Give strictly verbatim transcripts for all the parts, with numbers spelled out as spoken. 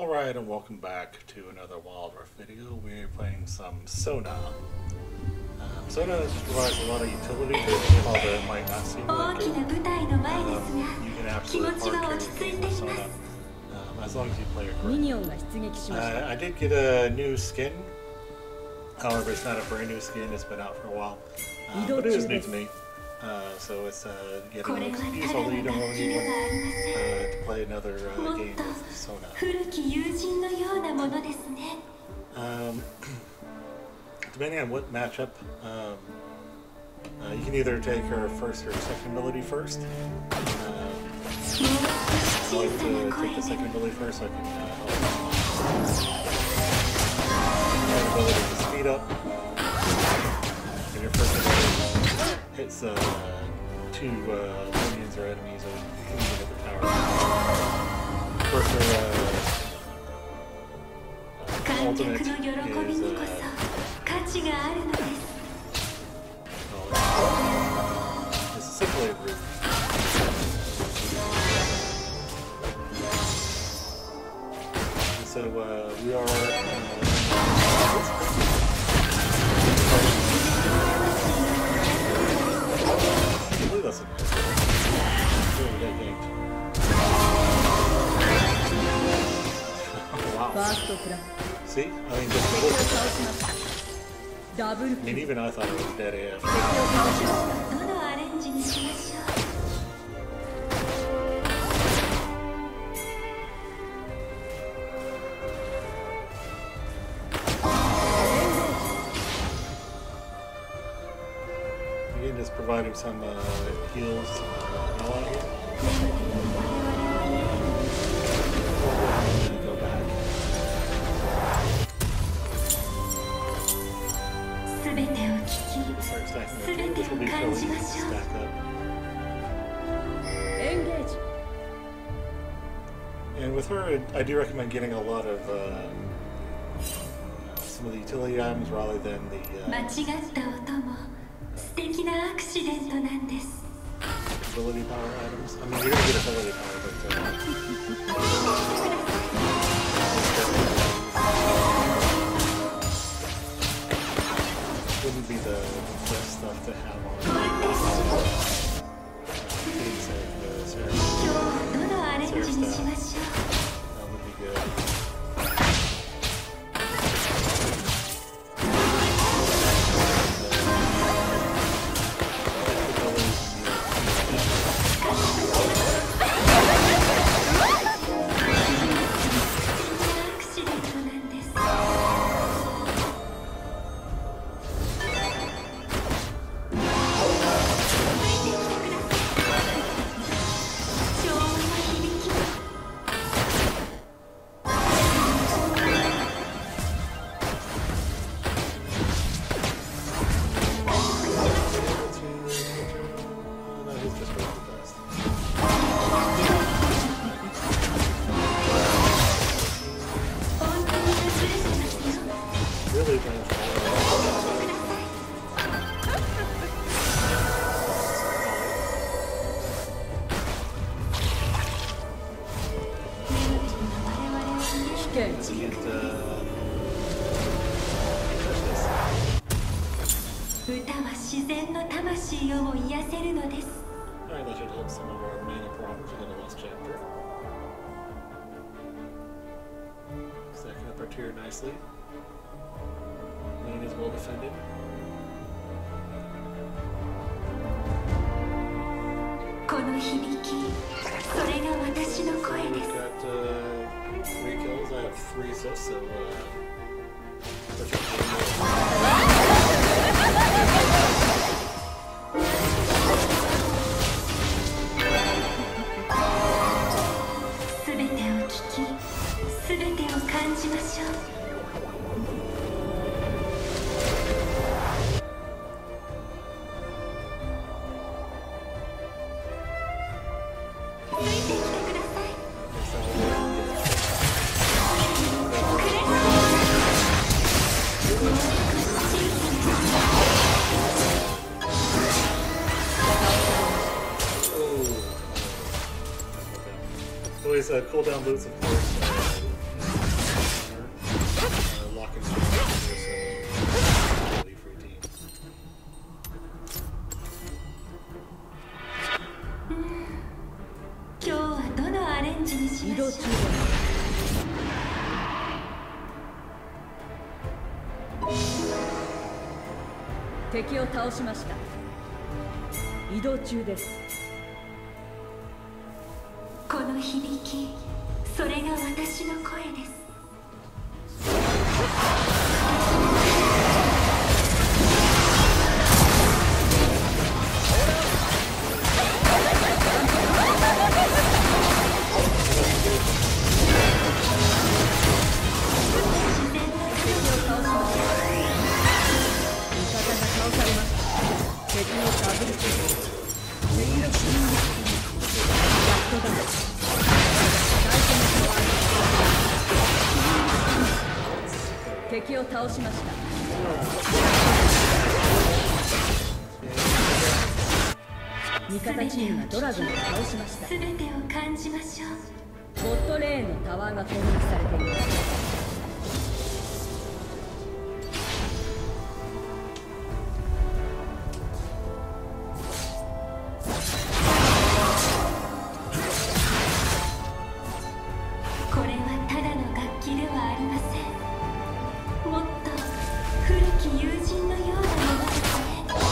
Alright, and welcome back to another Wild Rift video. We're playing some Sona. Um, Sona just provides a lot of utility to it, although it might not seem like it. Um, you can absolutely hard carry the game with Sona, um, as long as you play it correctly. Uh, I did get a new skin. However, it's not a brand new skin, it's been out for a while. Um, but it is new to me. Uh, so it's uh, getting an excuse, although you don't really need one uh, to play another uh, game with Sona. Um, depending on what matchup, um, uh, you can either take her first or second ability first. Um, I like to take the second ability first so I can uh, help. Second ability to speed up. And your first ability hits uh, two uh, minions or enemies or anything at the tower. Of course, their uh, uh, ultimate is uh, oh, it's essentially a group. And so uh, we are. Uh, That's a really good game. Wow. See? I mean, just look. I mean, even I thought it was dead A F. Again, just providing some uh, heals. Uh, here. Go back. Start stacking up. This will be fairly easy to stack up. Engage. And with her, I do recommend getting a lot of uh, some of the utility items rather than the. Uh, Ability power items. I mean, you're gonna get ability power, but uh, wouldn't be the best stuff to have on. Things like the Sarah, Sarah stuff. That would be good. Alright, that should help some of our mana problems. We got a lost chapter. Stacking up our tier nicely. Lane is well defended. We've got uh, three kills. I have three assists, so uh, always uh, cooldown boots, of course. Uh, this uh, relief routine. 今日はどのアレンジにしましょう。 敵を倒しました。移動中です。 この響き、それが私の声です。敵を倒しました。味方チームがドラゴンを倒しました。 全てを感じましょう。 ボットレーンのタワーが攻撃されています。 これはただの楽器ではありません。もっと古き友人のようなものですね。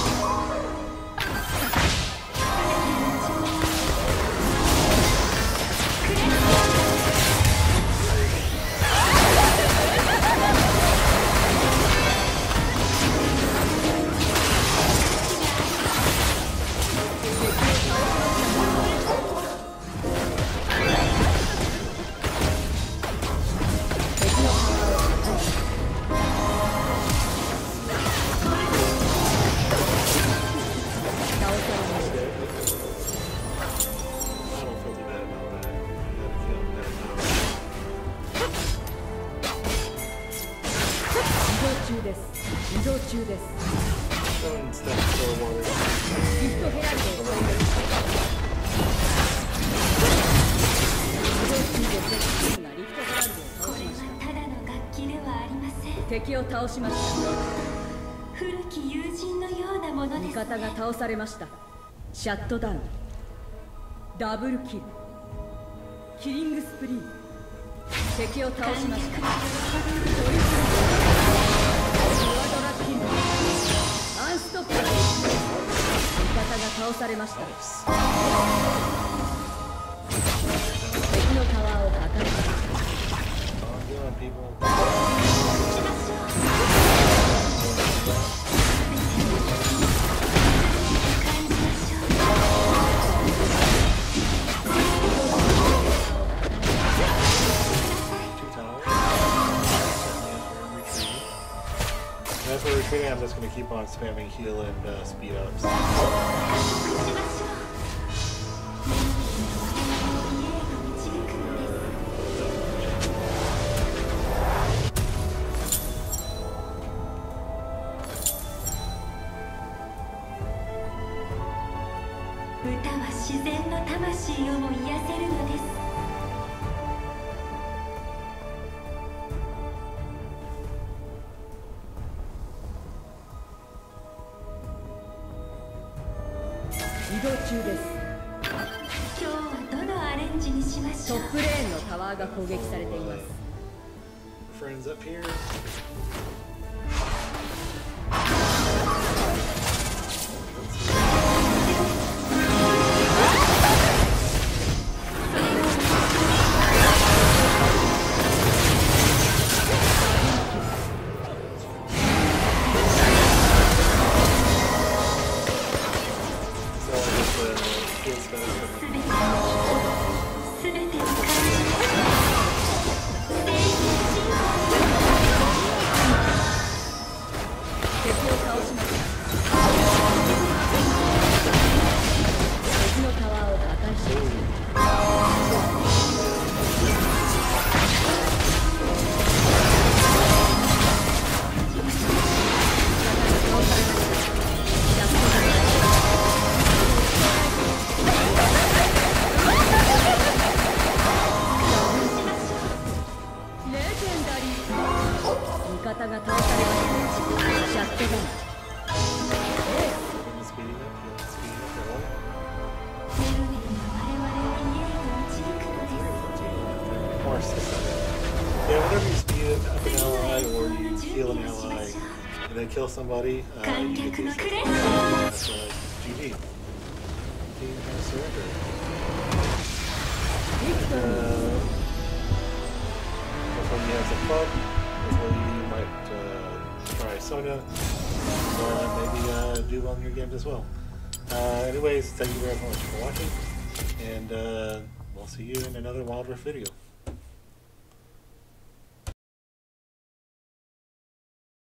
移動中です。 Someone stepped forward. ギフトヘラルドを解除。移動中で敵チームがリフトヘラルドを倒しました。 これはただの楽器ではありません。 敵を倒しました。 古き友人のようなものです、ね。 味方が倒されました。シャットダウン。ダブルキル。キリングスプリー。敵を倒しました。トリプルアンストップ。味方が倒されました。敵のタワーを破壊しました。 As we're retreating, I'm just going to keep on spamming heal and uh, speed ups. Uta は自然の魂をも癒せるのです。 移動中です。 今日はどのアレンジにしましょう。 トップレーンのタワーが攻撃されています。 Friends up here. 方が倒されました。シャットダウン。 Speeding up, healing, speeding up, that one. メルメルが我々を家へと導くのです。 More system. Yeah, whenever you speed up an ally or you heal an ally and then kill somebody, uh, you get these. That's uh, G G. Team has surrendered. Uh, hopefully you have some fun. Hopefully you might uh, try Sona. Uh, maybe uh, do well in your games as well. Uh, anyways, thank you very much for watching, and uh, we'll see you in another Wild Rift video.